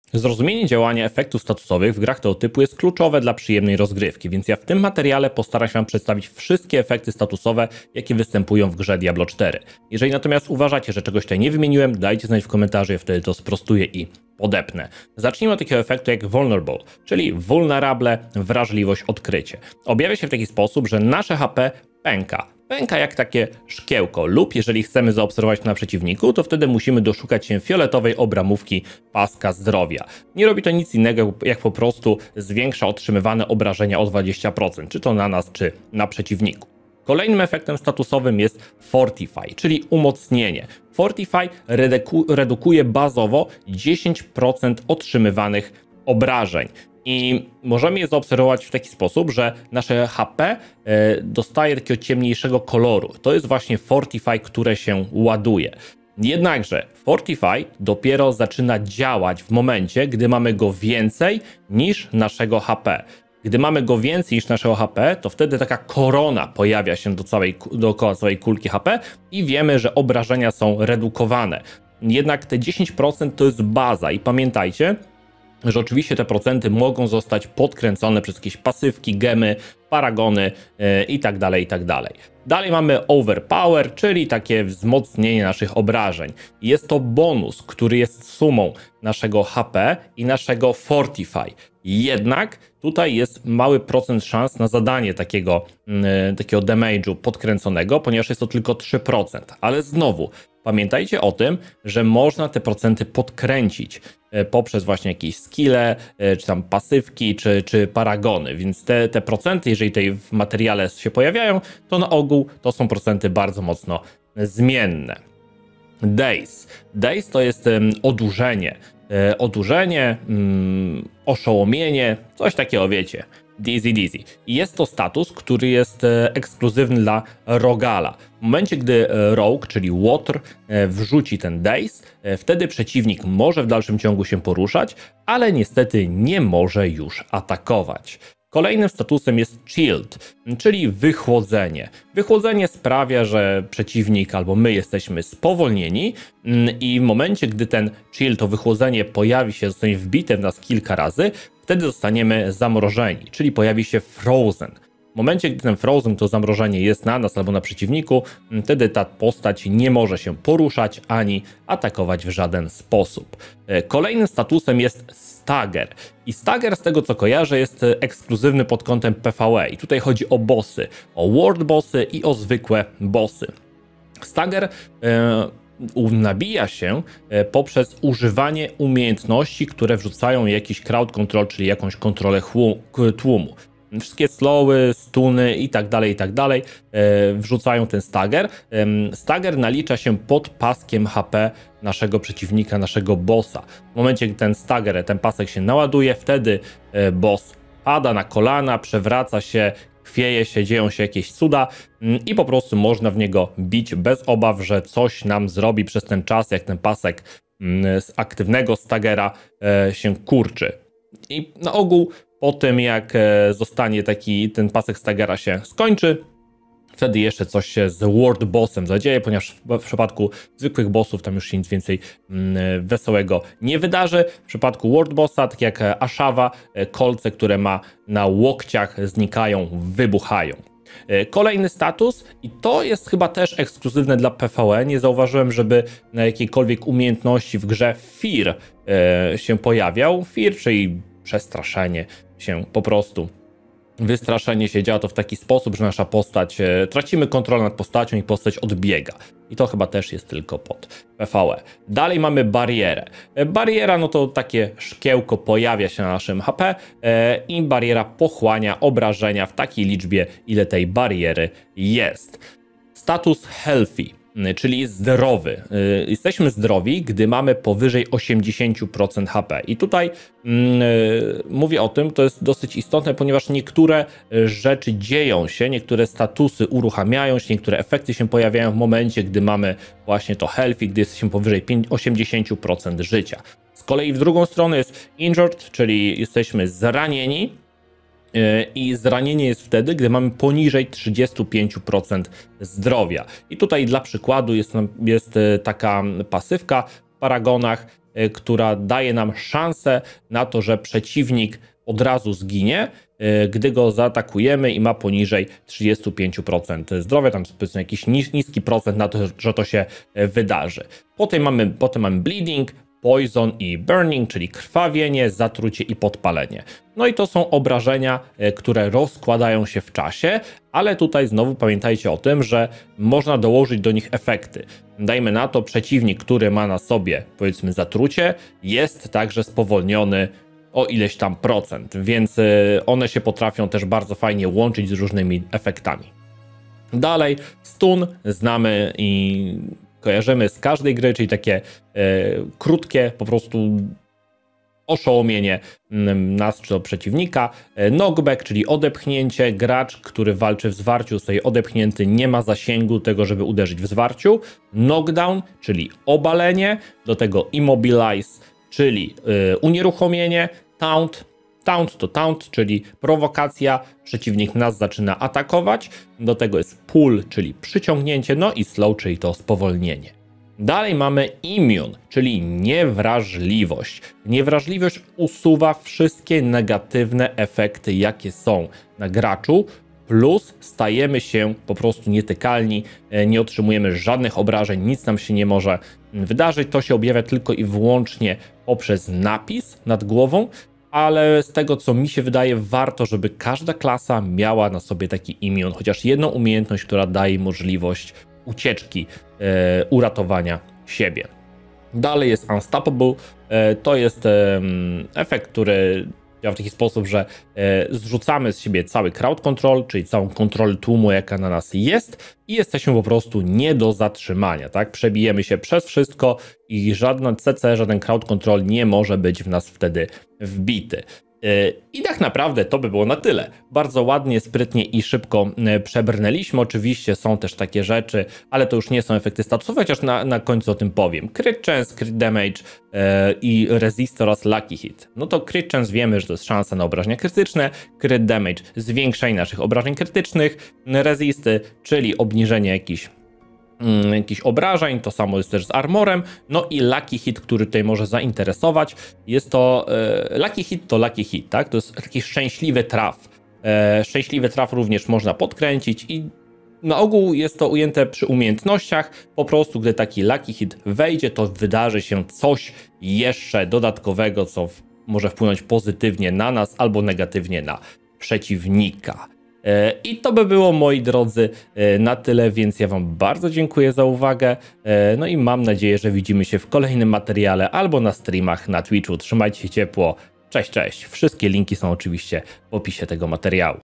Zrozumienie działania efektów statusowych w grach tego typu jest kluczowe dla przyjemnej rozgrywki, więc ja w tym materiale postaram się Wam przedstawić wszystkie efekty statusowe, jakie występują w grze Diablo 4. Jeżeli natomiast uważacie, że czegoś tutaj nie wymieniłem, dajcie znać w komentarzu, ja wtedy to sprostuję i podepnę. Zacznijmy od takiego efektu jak Vulnerable, czyli vulnerable, wrażliwość, odkrycie. Objawia się w taki sposób, że nasze HP pęka. Pęka jak takie szkiełko lub jeżeli chcemy zaobserwować to na przeciwniku, to wtedy musimy doszukać się fioletowej obramówki paska zdrowia. Nie robi to nic innego, jak po prostu zwiększa otrzymywane obrażenia o 20%, czy to na nas, czy na przeciwniku. Kolejnym efektem statusowym jest Fortify, czyli umocnienie. Fortify redukuje bazowo 10% otrzymywanych obrażeń. I możemy je zaobserwować w taki sposób, że nasze HP dostaje takiego ciemniejszego koloru. To jest właśnie Fortify, które się ładuje. Jednakże Fortify dopiero zaczyna działać w momencie, gdy mamy go więcej niż naszego HP. Gdy mamy go więcej niż naszego HP, to wtedy taka korona pojawia się dookoła całej kulki HP i wiemy, że obrażenia są redukowane. Jednak te 10% to jest baza i pamiętajcie, że oczywiście te procenty mogą zostać podkręcone przez jakieś pasywki, gemy, paragony itd., itd. Dalej mamy Overpower, czyli takie wzmocnienie naszych obrażeń. Jest to bonus, który jest sumą naszego HP i naszego Fortify. Jednak tutaj jest mały procent szans na zadanie takiego damage'u podkręconego, ponieważ jest to tylko 3%. Ale znowu, pamiętajcie o tym, że można te procenty podkręcić poprzez właśnie jakieś skille, czy tam pasywki, czy paragony. Więc te procenty, jeżeli tutaj w materiale się pojawiają, to na ogół to są procenty bardzo mocno zmienne. Daze. Daze to jest odurzenie. Odurzenie, oszołomienie, coś takiego, wiecie. Dizzy. I jest to status, który jest ekskluzywny dla Rogala. W momencie, gdy Rogue, czyli Łotr, wrzuci ten Daze, wtedy przeciwnik może w dalszym ciągu się poruszać, ale niestety nie może już atakować. Kolejnym statusem jest Shield, czyli wychłodzenie. Wychłodzenie sprawia, że przeciwnik albo my jesteśmy spowolnieni i w momencie, gdy ten Shield, to wychłodzenie pojawi się, zostanie wbite w nas kilka razy, wtedy zostaniemy zamrożeni, czyli pojawi się Frozen. W momencie, gdy ten Frozen, to zamrożenie jest na nas albo na przeciwniku, wtedy ta postać nie może się poruszać ani atakować w żaden sposób. Kolejnym statusem jest Stagger. I Stagger, z tego co kojarzę, jest ekskluzywny pod kątem PvE. I tutaj chodzi o bossy, o world bossy i o zwykłe bossy. Stagger nabija się poprzez używanie umiejętności, które wrzucają jakiś crowd control, czyli jakąś kontrolę tłumu. Wszystkie slowy, stuny i tak dalej wrzucają ten stagger. Stagger nalicza się pod paskiem HP naszego przeciwnika, naszego bossa. W momencie, gdy ten pasek się naładuje, wtedy boss pada na kolana, przewraca się, chwieje się, dzieją się jakieś cuda i po prostu można w niego bić bez obaw, że coś nam zrobi przez ten czas, jak ten pasek z aktywnego staggera się kurczy. I na ogół po tym, jak zostanie ten pasek staggera się skończy, wtedy jeszcze coś się z world bossem zadzieje, ponieważ w przypadku zwykłych bossów tam już się nic więcej wesołego nie wydarzy. W przypadku world bossa, tak jak Ashawa, kolce, które ma na łokciach, znikają, wybuchają. Kolejny status, i to jest chyba też ekskluzywne dla PvE, nie zauważyłem, żeby na jakiejkolwiek umiejętności w grze Fear się pojawiał. Fear, czyli przestraszenie się po prostu. Wystraszenie się działa to w taki sposób, że nasza postać, tracimy kontrolę nad postacią i postać odbiega. I to chyba też jest tylko pod PvE. Dalej mamy barierę. Bariera, no to takie szkiełko pojawia się na naszym HP i bariera pochłania obrażenia w takiej liczbie, ile tej bariery jest. Status Healthy, czyli zdrowy. Jesteśmy zdrowi, gdy mamy powyżej 80% HP. I tutaj mówię o tym, to jest dosyć istotne, ponieważ niektóre rzeczy dzieją się, niektóre statusy uruchamiają się, niektóre efekty się pojawiają w momencie, gdy mamy właśnie to healthy, gdy jesteśmy powyżej 80% życia. Z kolei w drugą stronę jest injured, czyli jesteśmy zranieni. I zranienie jest wtedy, gdy mamy poniżej 35% zdrowia. I tutaj dla przykładu jest taka pasywka w paragonach, która daje nam szansę na to, że przeciwnik od razu zginie, gdy go zaatakujemy i ma poniżej 35% zdrowia, tam powiedzmy jakiś niski procent na to, że to się wydarzy. Potem mamy bleeding, poison i burning, czyli krwawienie, zatrucie i podpalenie. No i to są obrażenia, które rozkładają się w czasie, ale tutaj znowu pamiętajcie o tym, że można dołożyć do nich efekty. Dajmy na to, przeciwnik, który ma na sobie, powiedzmy, zatrucie, jest także spowolniony o ileś tam procent, więc one się potrafią też bardzo fajnie łączyć z różnymi efektami. Dalej, stun znamy i kojarzymy z każdej gry, czyli takie krótkie po prostu oszołomienie nas czy do przeciwnika. Knockback, czyli odepchnięcie. Gracz, który walczy w zwarciu, zostaje odepchnięty, nie ma zasięgu tego, żeby uderzyć w zwarciu. Knockdown, czyli obalenie. Do tego immobilize, czyli unieruchomienie. Taunt to taunt, czyli prowokacja. Przeciwnik nas zaczyna atakować. Do tego jest pull, czyli przyciągnięcie. No i slow, czyli to spowolnienie. Dalej mamy immune, czyli niewrażliwość. Niewrażliwość usuwa wszystkie negatywne efekty, jakie są na graczu, plus stajemy się po prostu nietykalni, nie otrzymujemy żadnych obrażeń, nic nam się nie może wydarzyć. To się objawia tylko i wyłącznie poprzez napis nad głową, ale z tego, co mi się wydaje, warto, żeby każda klasa miała na sobie taki immune, chociaż jedną umiejętność, która daje możliwość ucieczki, uratowania siebie. Dalej jest Unstoppable. To jest efekt, który działa w taki sposób, że zrzucamy z siebie cały crowd control, czyli całą kontrolę tłumu, jaka na nas jest, i jesteśmy po prostu nie do zatrzymania. Tak? Przebijemy się przez wszystko i żadna CC, żaden crowd control nie może być w nas wtedy wbity. I tak naprawdę to by było na tyle. Bardzo ładnie, sprytnie i szybko przebrnęliśmy. Oczywiście są też takie rzeczy, ale to już nie są efekty statusowe, chociaż na końcu o tym powiem. Crit chance, crit damage i resist oraz lucky hit. No to crit chance wiemy, że to jest szansa na obrażenia krytyczne. Crit damage zwiększenie naszych obrażeń krytycznych. Resisty, czyli obniżenie jakichś obrażeń, to samo jest też z armorem. No i lucky hit, który tutaj może zainteresować, jest to lucky hit, tak? To jest taki szczęśliwy traf. Szczęśliwy traf również można podkręcić i na ogół jest to ujęte przy umiejętnościach. Po prostu, gdy taki lucky hit wejdzie, to wydarzy się coś jeszcze dodatkowego, co może wpłynąć pozytywnie na nas albo negatywnie na przeciwnika. I to by było, moi drodzy, na tyle, więc ja wam bardzo dziękuję za uwagę. No i mam nadzieję, że widzimy się w kolejnym materiale albo na streamach na Twitchu. Trzymajcie się ciepło. Cześć, cześć. Wszystkie linki są oczywiście w opisie tego materiału.